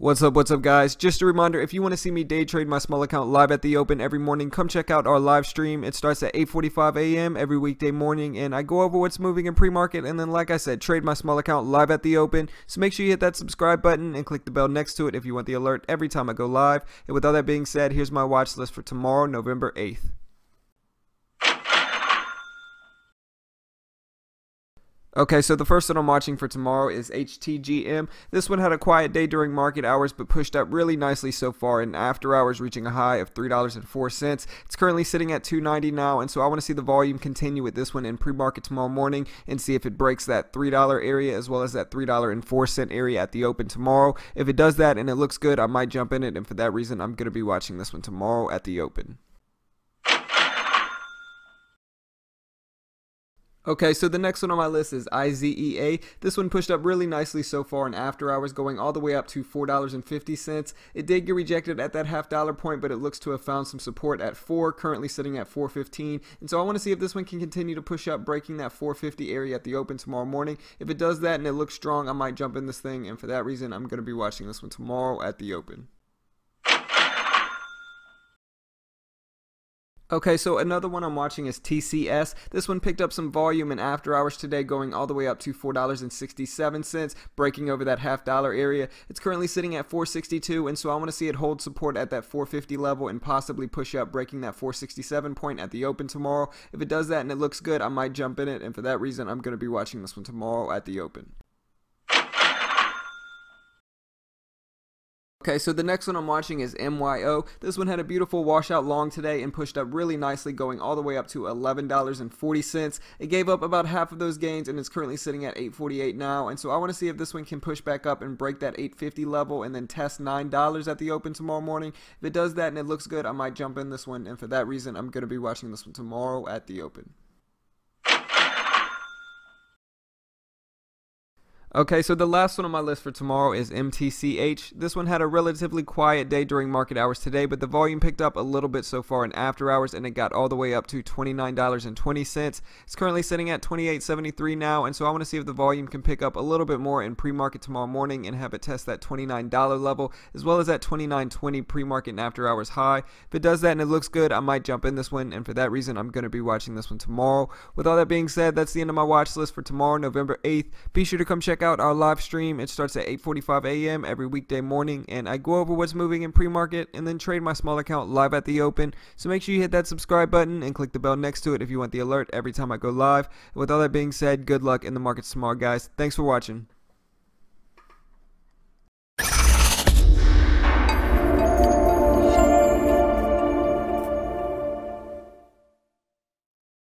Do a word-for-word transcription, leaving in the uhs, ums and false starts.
What's up, what's up guys? Just a reminder, if you want to see me day trade my small account live at the open every morning, come check out our live stream. It starts at eight forty-five a m every weekday morning, and I go over what's moving in pre-market, and then like I said, trade my small account live at the open. So make sure you hit that subscribe button and click the bell next to it if you want the alert every time I go live. And with all that being said, here's my watch list for tomorrow, November eighth. Okay, so the first one I'm watching for tomorrow is H T G M. This one had a quiet day during market hours, but pushed up really nicely so far in after hours, reaching a high of three dollars and four cents. It's currently sitting at two ninety now, and so I want to see the volume continue with this one in pre-market tomorrow morning and see if it breaks that three dollar area as well as that three dollars and four cent area at the open tomorrow. If it does that and it looks good, I might jump in it, and for that reason, I'm going to be watching this one tomorrow at the open. Okay, so the next one on my list is I Z E A. This one pushed up really nicely so far in after hours, going all the way up to four dollars and fifty cents. It did get rejected at that half dollar point, but it looks to have found some support at four, currently sitting at four fifteen. And so I want to see if this one can continue to push up, breaking that four fifty area at the open tomorrow morning. If it does that and it looks strong, I might jump in this thing, and for that reason, I'm going to be watching this one tomorrow at the open. Okay, so another one I'm watching is T C S. This one picked up some volume in after hours today, going all the way up to four dollars and sixty-seven cents, breaking over that half dollar area. It's currently sitting at four sixty-two, and so I want to see it hold support at that four fifty level and possibly push up, breaking that four sixty-seven point at the open tomorrow. If it does that and it looks good, I might jump in it, and for that reason, I'm going to be watching this one tomorrow at the open. Okay, so the next one I'm watching is M Y O. This one had a beautiful washout long today and pushed up really nicely, going all the way up to eleven dollars and forty cents. It gave up about half of those gains and is currently sitting at eight forty-eight now, and so I want to see if this one can push back up and break that eight fifty level and then test nine dollars at the open tomorrow morning. If it does that and it looks good, I might jump in this one, and for that reason, I'm going to be watching this one tomorrow at the open. Okay, so the last one on my list for tomorrow is M T C H. This one had a relatively quiet day during market hours today, but the volume picked up a little bit so far in after hours, and it got all the way up to twenty-nine dollars and twenty cents. It's currently sitting at twenty-eight seventy-three now, and so I want to see if the volume can pick up a little bit more in pre-market tomorrow morning and have it test that twenty-nine dollar level as well as that twenty-nine twenty pre-market and after hours high. If it does that and it looks good, I might jump in this one, and for that reason, I'm going to be watching this one tomorrow. With all that being said, that's the end of my watch list for tomorrow, November eighth. Be sure to come check out our live stream. It starts at eight forty-five a m every weekday morning, and I go over what's moving in pre-market and then trade my small account live at the open. So make sure you hit that subscribe button and click the bell next to it if you want the alert every time I go live. With all that being said, good luck in the markets tomorrow, guys. Thanks for watching.